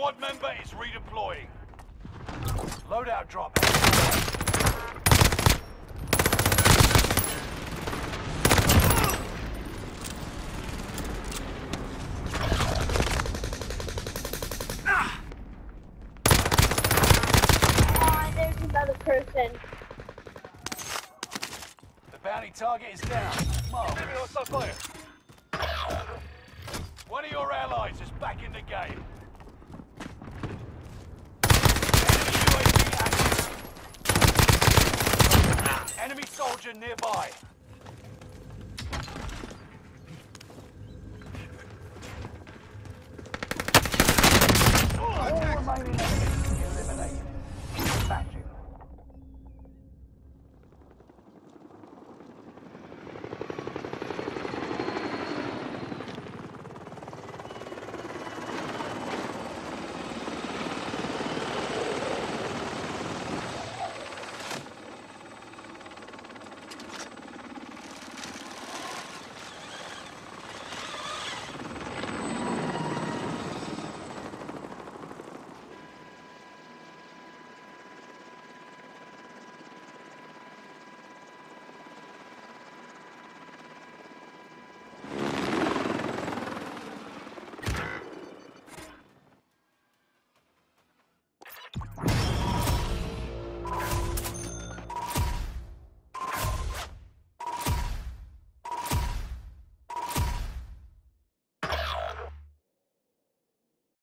Squad member is redeploying. Loadout drop. There's another person. The bounty target is down. Mark. One of your allies is back in the game. Enemy UAV active. Enemy soldier nearby.